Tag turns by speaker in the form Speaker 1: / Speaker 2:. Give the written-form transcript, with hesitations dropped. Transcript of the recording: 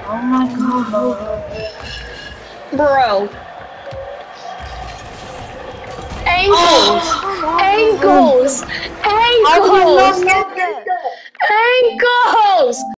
Speaker 1: Oh my god.
Speaker 2: Bro.
Speaker 1: Oh,
Speaker 2: Ankles! Ankles!
Speaker 1: I did not
Speaker 2: Ankles!
Speaker 1: get that.
Speaker 2: Ankles!